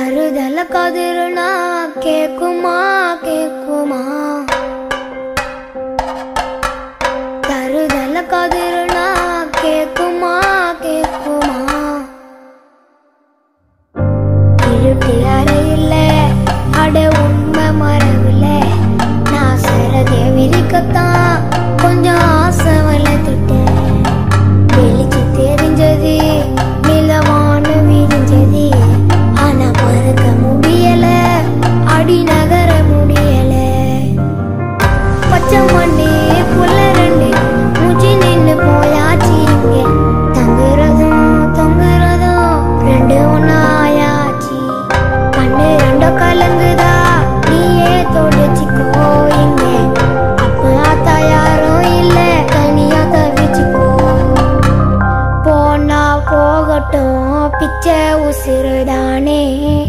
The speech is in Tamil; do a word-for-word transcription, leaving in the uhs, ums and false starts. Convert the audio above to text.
தருதல கதிருனா கேக்குமா கேக்குமா தருதல கதிருனா கேக்குமா கேக்குமா இருட்டு அறையில அட உண்மை மரவில்ல நான் சரதே விரிக்கத்தான் கொஞ்சம் ஆசை வளர்த்துட்டேன் வெளிச்சு தெரிஞ்சது நிலவான விரிஞ்சது ஆனா மறக்க முடியல அடி நகர முடியல பச்சை மண்ணு புள்ள ரெண்டு மூச்சு நின்னு போயாச்சு இங்க தங்குறதும் தொங்குறதும் ரெண்டு ஒன்னாயாச்சு கண்ணு ரெண்டோ கலங்குதா நீயே தொடைச்சிக்கோ இங்க அப்பா தயாரும் இல்ல தனியா தவிச்சுக்கோ போனா போகட்டும் பிச்சை உசுறுதானே